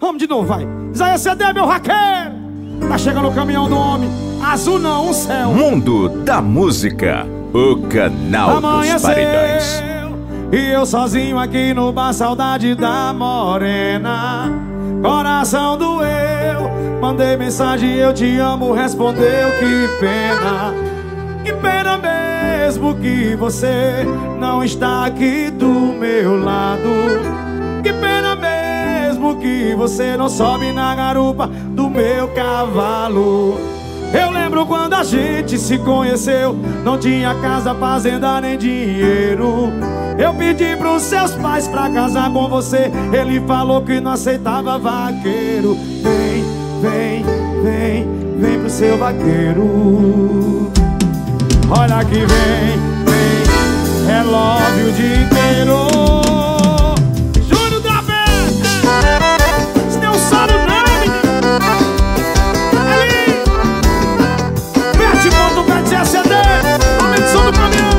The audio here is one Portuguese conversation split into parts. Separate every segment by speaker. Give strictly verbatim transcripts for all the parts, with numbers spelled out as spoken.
Speaker 1: Vamos de novo, vai. Isaías C D, meu vaqueiro. Tá chegando o caminhão do homem. Azul não, um céu.
Speaker 2: Mundo da Música, o canal dos paredões.
Speaker 1: E eu sozinho aqui no bar, saudade da morena. Coração doeu, mandei mensagem, eu te amo, respondeu, que pena. Que pena mesmo que você não está aqui do meu lado. Que pena mesmo que você não sobe na garupa do meu cavalo. Eu lembro quando a gente se conheceu, não tinha casa, fazenda nem dinheiro. Eu pedi pros seus pais pra casar com você, ele falou que não aceitava vaqueiro. Vem, vem, vem, vem pro seu vaqueiro. Olha que vem, vem, é love o dia inteiro. Júnior da Fé, se não sabe não, menino. Ali, mete ponto, mete a C D, aumenta o som do caminhão.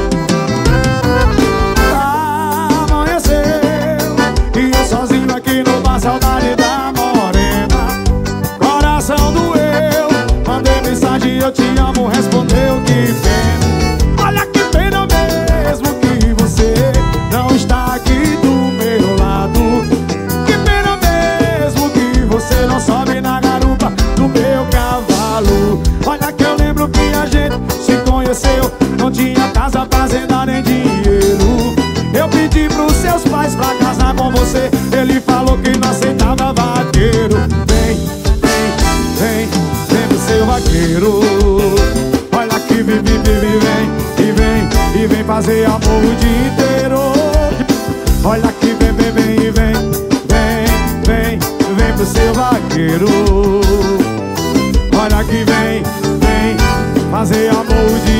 Speaker 1: Saudade da morena, coração doeu, mandei mensagem, eu te amo, respondeu, que pena. Olha que pena mesmo que você não está aqui do meu lado. Que pena mesmo que você não sobe na garupa do meu cavalo. Olha que eu lembro que a gente se conheceu, não tinha casa, fazenda nem dinheiro. Eu pedi pros seus pais pra casar com você, ele falou que não aceitava vaqueiro. Vem, vem, vem, vem pro seu vaqueiro. Olha que vem, vem, vem, vem, e vem, e vem fazer amor o dia inteiro. Olha que vem, vem, vem, e vem, vem, vem, vem pro seu vaqueiro. Olha que vem, vem fazer amor o dia inteiro.